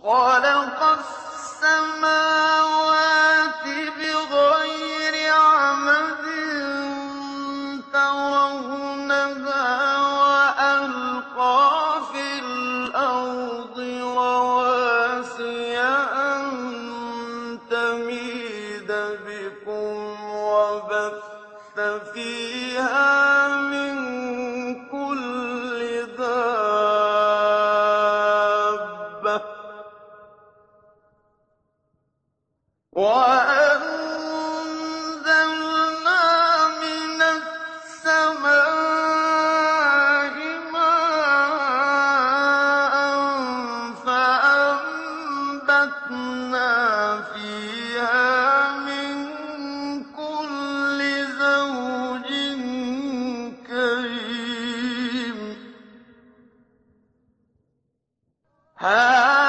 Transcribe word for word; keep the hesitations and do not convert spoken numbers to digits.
خَلَقَ السَّمَاوَاتِ بِغَيْرِ عَمَدٍ تَرَوْنَهَا وَأَلْقَىٰ فِي الْأَرْضِ رَوَاسِيَ أَن تَمِيدَ بِكُمْ وَبَثَّ فِيهَا مِن كُلِّ دَابَّةٍ وَأَنزَلْنَا مِنَ السَّمَاءِ مَاءً فَأَنبَتْنَا فِيهَا مِن كُلِّ زَوْجٍ كَرِيمٍ.